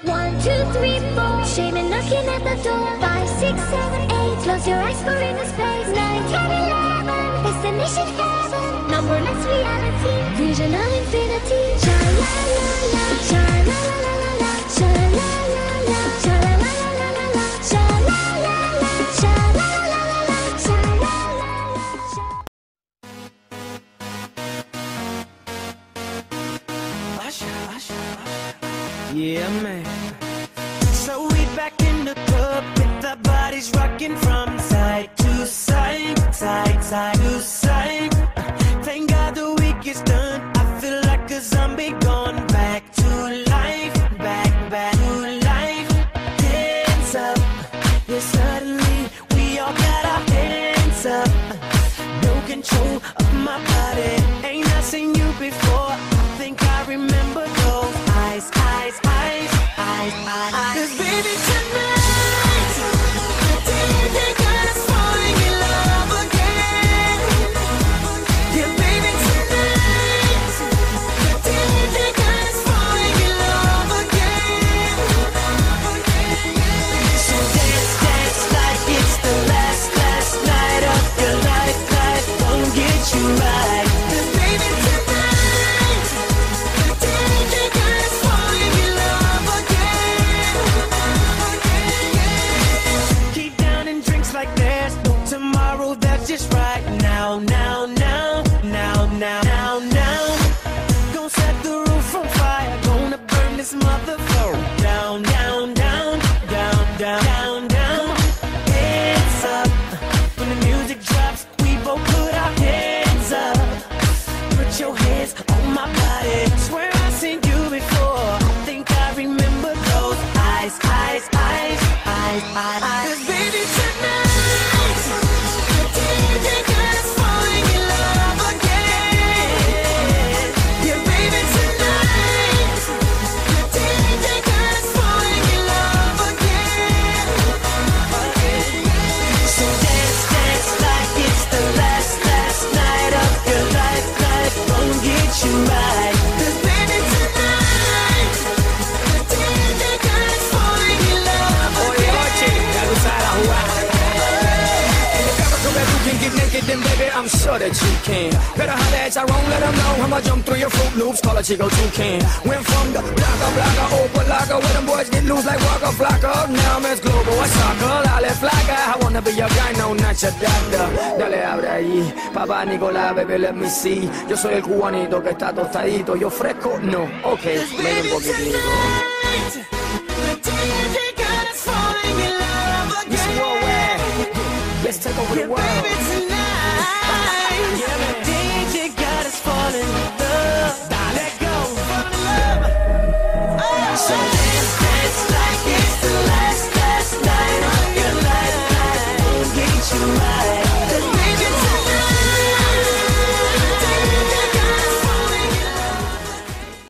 1, 2, 3, 4. Shame and knocking at the door. 5, 6, 7, 8. Close your eyes for inner space. 9, 10, 11. Destination heaven. Numberless reality. Vision of infinity. Sha la la la. Sha la la la la. Sha la la la. Sha la la la la. Sha la la la. Sha la la la. Sha la la la. Yeah, man. So we back in the club with our bodies rocking from side to side, side to side. Thank God the week is done. I feel like a zombie gone back to life, back to life. Hands up, yeah, suddenly we all got our hands up. No control of my body. Ain't I seen you before? I think I remember those eyes. 'Cause baby tonight, the day got us falling in love again. Yeah, baby tonight, the day got us falling in love again. So dance like it's the last night of your life. Life won't get you right. 'Cause baby tonight, the day got us falling in love again. Keep down and drinks like there's no tomorrow. That's just right now. Gonna set the roof on fire. Gonna burn this motherfucker down. Hands up. When the music drops, we both put our hands up. Put your hands on my body. Swear I've seen you before. I think I remember those eyes. 'Cause baby tonight, the day got us falling in love again. Yeah, baby tonight, the day got us falling in love again. So dance like it's the last night of your life. Life won't get you right. 'Cause baby tonight, the day got us falling in love again. Get naked and baby, I'm sure that you can. Better holler at Tyrone, let them know I'ma jump through your Fruit Loops, call a Chico Toucan. Went from the blocker, open locker, where them boys get loose like Waka Flocka. Now I'm as global as soccer, Lale Flocka. I wanna be your guy, no, not your doctor. Dale, abre ahí, papá Nicolás, baby, let me see. Yo soy el cubanito que está tostadito, yo fresco, no, ok, ven un poquitito. Let's take over the world. Baby tonight, DJ got us falling in love. Let go, fall in love. So dance like it's the last night of your life. Life won't get you right.